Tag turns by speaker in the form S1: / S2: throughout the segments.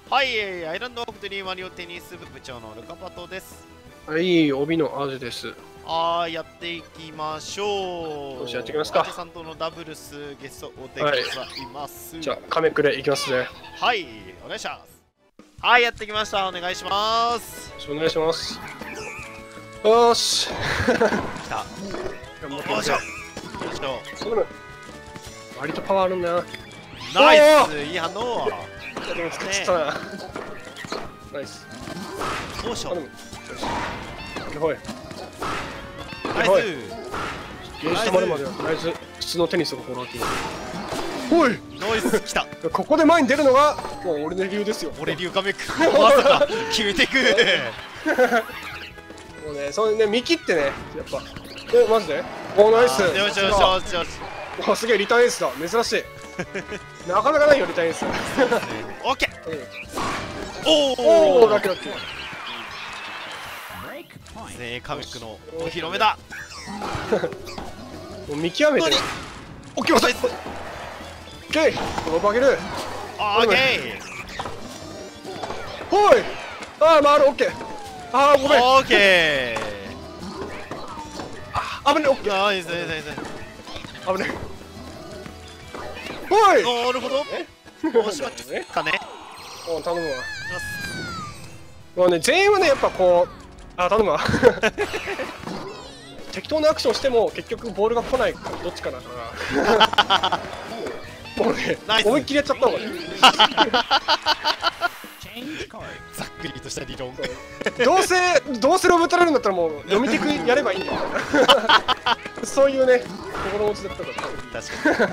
S1: はい、アイランドオブドリーマリオテニス部部長のルカパトです。
S2: はい、帯のアジです。
S1: やっていきましょう。
S2: よし、やっていきますか。
S1: アジさんとのダブルスゲストおでございます。
S2: じゃあ、カメクレいきますね。
S1: はい、お願いします。はい、やってきました。お願いします。
S2: お願いします。よし。
S1: 来た。
S2: 頑張って
S1: よいしょ。よいしょ。
S2: 割とパワーあるんだよな。
S1: ナイス、いい反応。
S2: でも作っちゃったな。ナイス。
S1: どうしよう。
S2: ほい。
S1: ナイス。
S2: ゲージ溜まるまではとりあえず普通のテニスをフォローっていう。ほい。
S1: ナイス、来た。
S2: ここで前に出るのがもう俺の流ですよ。
S1: 俺流カメック。まさか決めてく。
S2: もうね、そうね、見切ってね、やっぱ。マジでおナイス。
S1: よしよしよしよし。
S2: おすげえリターンエースだ。珍しい。なかなかないよリターンエース。
S1: オッケー。
S2: おお、ラッキーラッキー。
S1: カメックのお披露目だ。
S2: もう見極めて。オッケー、オッケー。このバケル。
S1: オッケー。
S2: ほい。ああ、回る。オッケー。ああ、ごめん。
S1: オッケー。
S2: あ、危ねえ。オッケー。
S1: ナイスナイスナイス。
S2: 危ねえ。ほい。
S1: なるほど。おしまったね。
S2: お、頼むわ。もうね、全員はね、やっぱこう、頼むわ。適当なアクションしても結局ボールが来ないかどっちかだから。もうね、思いっきりやっちゃった方がいい。
S1: ざっくりとした理論。
S2: どうせロブ取れるんだったらもう読みテクやればいいんだよ。そういうね、心持ちだったから。
S1: 確かに。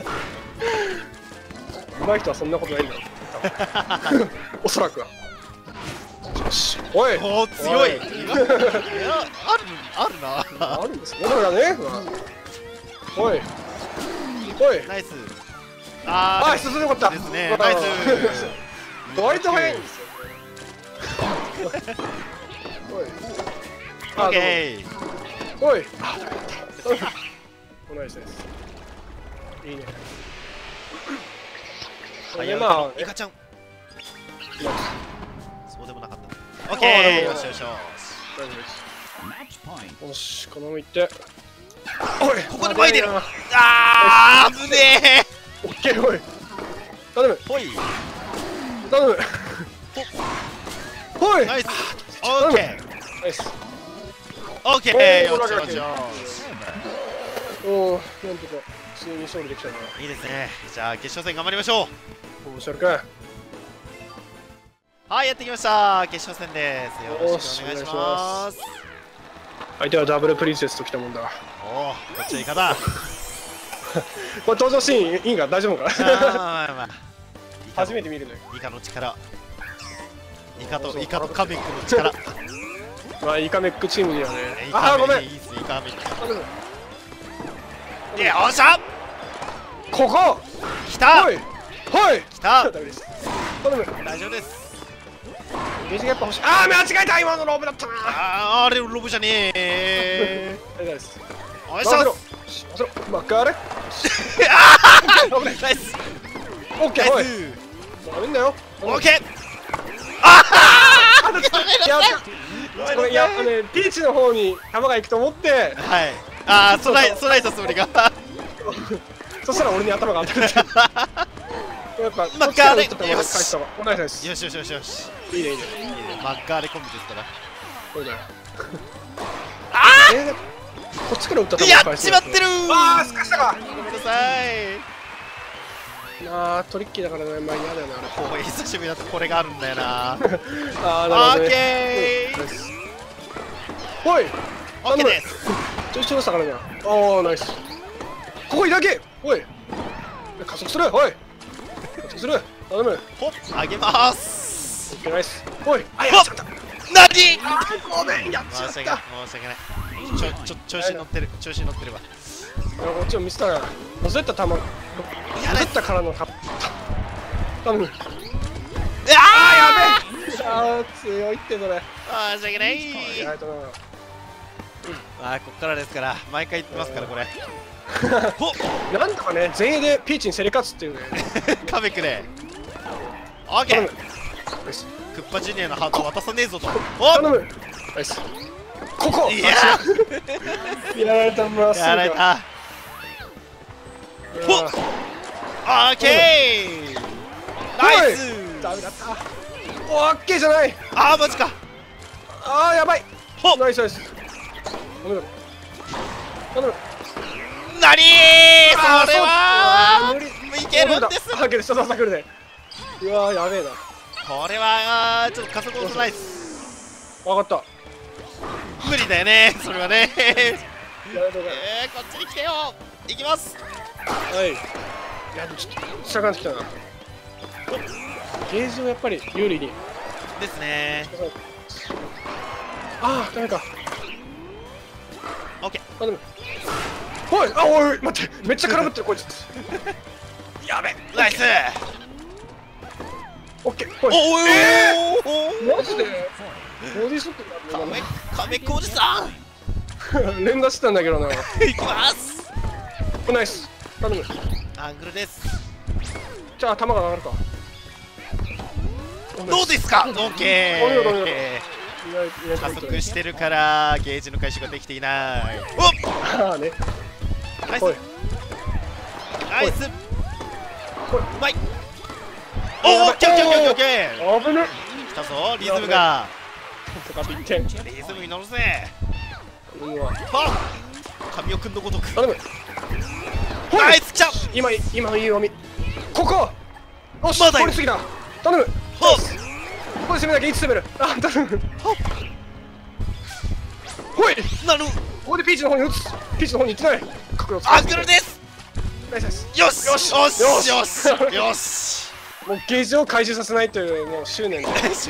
S2: 上手い人はそんなことないんだろう。おそらくは。よし、おい。
S1: おお、強い。いや、あるな。
S2: あるんですね。だからね。おい。おい。
S1: ナイス。
S2: 進んでよかった。
S1: ですね。ナイス。
S2: 割と早いんですよ。おい。
S1: オッケー。
S2: おい。ナイスです。いいね。
S1: イカちゃん。そうでもなかった。オッケー。よしよしよし。
S2: よし、このまま行って。おい、
S1: ここで前出る。危ねえ。
S2: オッケー、おい。頼む。
S1: ほい。
S2: 頼む。ほい。
S1: ナイス。オッケー。
S2: ナイス。
S1: オッケー。よしよしよし。
S2: おお、なんとか普通に勝利できたな。
S1: いいですね。じゃあ決勝戦頑張りましょう。
S2: おしゃれか。
S1: はい、やってきました。決勝戦です。よろしくお願いします。
S2: 相手はダブルプリンセスときたもんだ。
S1: おお、こっちはいかだ。
S2: これ登場シーンいいんか大丈夫か。初めて見るね。
S1: イカの力。イカとカメックの力。
S2: まあイカメックチームにはね。
S1: ごめん。いいっす、イカメック。よっしゃ。
S2: ここ。
S1: 来た。
S2: はい。
S1: 来た。
S2: 頼む。
S1: 大丈夫です。
S2: ゲージがやっぱ欲しい。間違えた。今のロブだったな。
S1: あれロブじゃねえ。
S2: 大丈夫です。
S1: おいしょ。
S2: マカレ。
S1: ナイス。
S2: オッケー。おい。ダメだよ。
S1: オッケー。
S2: いや、ピーチの方に球が行くと思って。
S1: はい。備えたつもりが。
S2: そしたら俺に頭が当たる。やっぱ
S1: マッカーレ。
S2: よし。
S1: よしよしよしよし。
S2: いいね。
S1: マッカーレコンビですから。
S2: そうだよ。こっちから打った球
S1: やっちまってる。
S2: すかしたか。
S1: ごめんなさい。
S2: トリッキーだからね、まあ嫌だよな。
S1: おい、久しぶりだとこれがあるんだよな。
S2: オッ
S1: ケー。
S2: ほい。
S1: オッケーです。
S2: ちょいちょいしたからな。おー、ナイス。ここいだけ。おい。加速する。おい。加速する。頼む。
S1: ほっ、あげます。
S2: ナイス。おい。
S1: やっちゃった。何？
S2: ごめん、やっちゃった。
S1: 申し訳ない。調子乗ってるわ。
S2: こっちを見せたら、のせた球、のせたからの頼む。やべえ。強いってそれ。
S1: 申し訳ない。こっからですから、毎回言ってますからこれ。
S2: なんとかね、全員でピーチに競り勝つっていうね。
S1: カメックで。オッケー。
S2: ナイス。
S1: クッパジュニアのハート渡さねえぞと。お
S2: 頼む。ナイス。ここ。
S1: いや
S2: やられた。まっすぐ。
S1: やられた。ほっオッケーナイス。
S2: ダメだった。オッケーじゃない。
S1: あーマジか。
S2: あーやばい。
S1: ほっ
S2: ナイスナイス。頼む。頼む。
S1: なにーそれは
S2: 無理。
S1: いけるんです。
S2: あ、けど、下さくるね。うわー、やべえな。
S1: これはちょっと加速落とないっす。
S2: わかった。
S1: 無理だよねそれはね。
S2: やめとけ。
S1: こっちに来てよ。行きます。
S2: はい。いや、でもちょっと下から来たな。ゲージをやっぱり有利に。
S1: ですね。
S2: ああ、ダメか。
S1: オッケ
S2: 頼む。おい、あ、おい、待って、めっちゃ空振ってる、こいつ。やべ。
S1: ーナイス。
S2: オッケー。おい。
S1: おお
S2: マジで。ボディショット
S1: カメックおじさん
S2: 連打してたんだけどな。
S1: 行きます。
S2: ナイス。頼む。
S1: アングルです。
S2: じゃあ、球が上がるか。
S1: どうですか。オッケ
S2: お見事お見事
S1: ー。加速してるからゲージの回収ができていない。おっ
S2: ああね。
S1: ナイス
S2: おい。
S1: ナイス。う
S2: おい。
S1: まい。おおオッケーオッケーオッケーオッケー。
S2: 危ね。
S1: 来たぞリズムが。
S2: とか1点。
S1: リズムに乗るぜ。
S2: うわ。
S1: はっ神尾くんのごとく。
S2: 頼む。
S1: ナイスキャッ。
S2: 今いい読み。ここ。よし。
S1: まだいる
S2: 通り過ぎだ。頼む。
S1: ほっ
S2: ここで攻めなきゃいつ攻める。あ、頼む。ほい。
S1: なる。
S2: ここでピーチの方に打つ。ピーチの方に行ってない。角度を使
S1: アングルです。
S2: ナイスナイス。
S1: よし
S2: よし
S1: よし
S2: よし
S1: よしよし。
S2: もうゲージを回収させないというもう執念で。
S1: ナイス。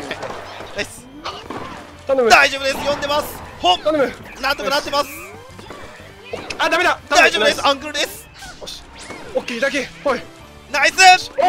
S2: 頼む。
S1: 大丈夫です。読んでます。ほっ
S2: 頼む。
S1: なんとかなってます。
S2: あ、ダメだ。
S1: 大丈夫です。
S2: ナイ
S1: アングルです。
S2: スよし。オッケーだけ。ほい。
S1: ナイスナイス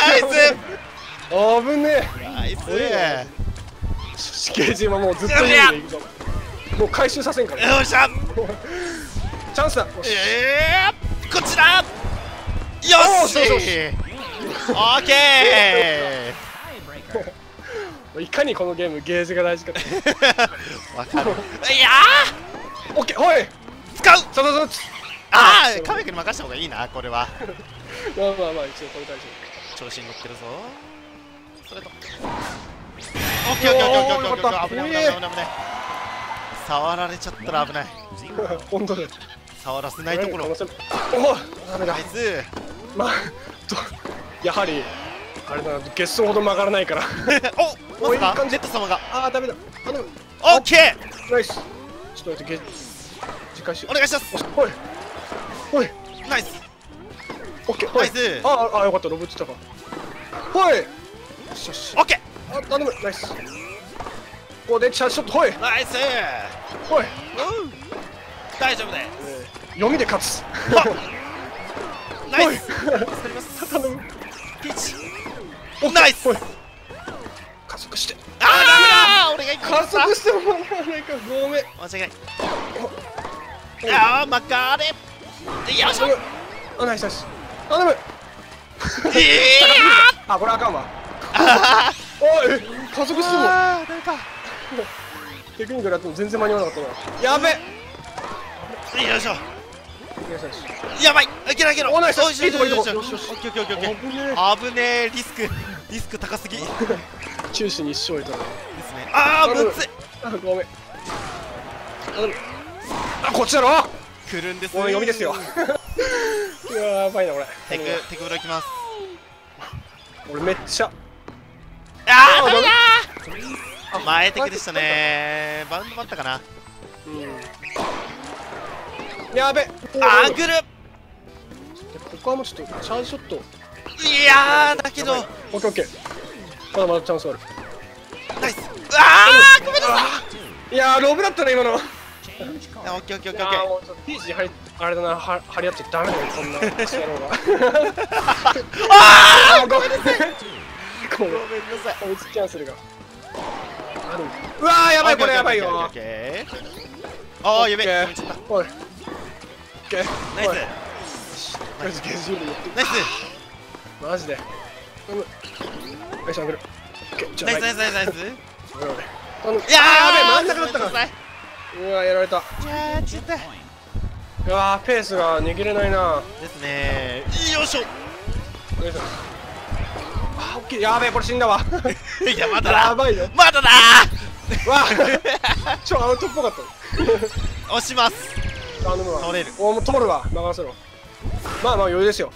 S2: 危ね
S1: ナイス。
S2: え。ゲージはもうずっといいんでいくぞ。もう回収させんから。
S1: よっしゃ。
S2: チャンスだ。よし。
S1: こっちだ。よし。
S2: そうそう
S1: オッケ
S2: いかにこのゲームゲージが大事かって。
S1: ー。わかる。いや
S2: オッケー。ほい。
S1: ー使う。
S2: そう。
S1: ああ、カメ君に任した方がいいな、これは。
S2: まあまあまあ、一応これ大丈
S1: 調子に乗ってるぞ。それと。オッケーオッケーオッケーオッケーオッケー。危ない危ない危ない危ない。触られちゃったら危ない。
S2: 夫。本当だ。
S1: 触らせないところ。
S2: おお、ダメだ
S1: ナイ。ス。
S2: まあ、やはり、あれだな、ゲッソンほど曲がらないから。
S1: お、まさかネット様が。
S2: ああ、ダメだ。頼む。
S1: オッケー。
S2: ナイス。ちょっと待って、次回しよ
S1: お願いします。
S2: う。ほい。ほい。
S1: ナイス。
S2: オッケー。ほい。
S1: ナイス。
S2: あ、よかった、ロブってたか。ほい。よしよし。
S1: オッケ
S2: あ、頼む。ナイス。ここでチャージショット。ほい。
S1: ー。ナイス。
S2: ほい。
S1: 大丈夫です。
S2: 読みで勝つ。
S1: ナイス。助かります。
S2: 頼む。
S1: ピーチ。ナイス。
S2: ほい。加速して。
S1: ああ、俺が行
S2: 加速しても間に合わないか。ごめん。
S1: 間違いない。ああ、曲がれ。よいしょ。
S2: あ、ナイスナイス。頼む。あ、これあかんわ。おい、加速しても
S1: ああ、誰か。
S2: テクニックやっても全然間に合わなかったな。やべ。
S1: よいしょ。やばい。いけないけど。
S2: お、ナイス。
S1: よしよしよしよし。
S2: よしよしよし。
S1: オッケーオッケーオッケーオッケ
S2: 危ね
S1: ー。危ねえ。リスク高すぎ。です
S2: え。中止に一生いたな。
S1: ね。ああ、むずい。
S2: あ、ごめん。あ、こっちだろ。
S1: 来るんです。
S2: もう読みですよ。やばいな、俺。
S1: テクブロいきます。
S2: 俺めっちゃ。
S1: ああ、ダメだー。前テクでしたね。バウンドもあったかな。
S2: やべ。
S1: アングル。
S2: ここはもうちょっとチャージショット。
S1: いやー、だけど。
S2: オッケーオッケー。まだまだチャンスある。
S1: ナイス。ああ、ごめんなさい。
S2: いやー、ロブだったね、今の。
S1: オッケーオッケーオッケーオッケー。
S2: もうちょっとピーチにあれだな、張り合っちゃダメだよ、こんなクソ野郎が。
S1: ああ、ごめんなさい。
S2: ごめん
S1: ごめんなさい。
S2: 追いつきキャンセルが。うわー、やばい、これやばいよ。
S1: ああ、やべえ。
S2: おい。オッケー。
S1: ナイス。
S2: ナイス、ゲージに持って。
S1: ナイス。
S2: マジで。ナイスアングル。
S1: ナイスナイスナイスナイス。
S2: 頼む。
S1: いや
S2: やべえ、
S1: ー
S2: 真ん中だったか。うわ、やられた。
S1: いやーちった
S2: うわー、ペースが握れないな。
S1: ですね。よいしょ。
S2: よいしょ。あー、オッケー。やべえ、これ死んだわ。
S1: いやまだだ
S2: やばいよ。
S1: まだだ
S2: わあ、アウトっぽかった。
S1: 押します。
S2: 頼むわ。
S1: 取れる。
S2: お、もう通るわ。任せろ。まあまあ余裕ですよ。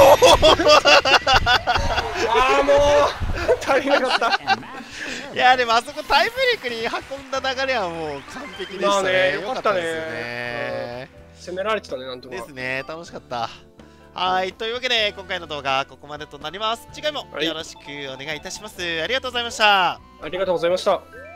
S2: ああ、もう足りなかった。
S1: いやでもあそこタイブレイクに運んだ流れはもう完璧でしたね。
S2: よかったね。
S1: ですよね。
S2: 攻められてたね、なんとか。
S1: ですね、楽しかった。はい、というわけで今回の動画はここまでとなります。次回もよろしくお願いいたします。ありがとうございました。
S2: ありがとうございました。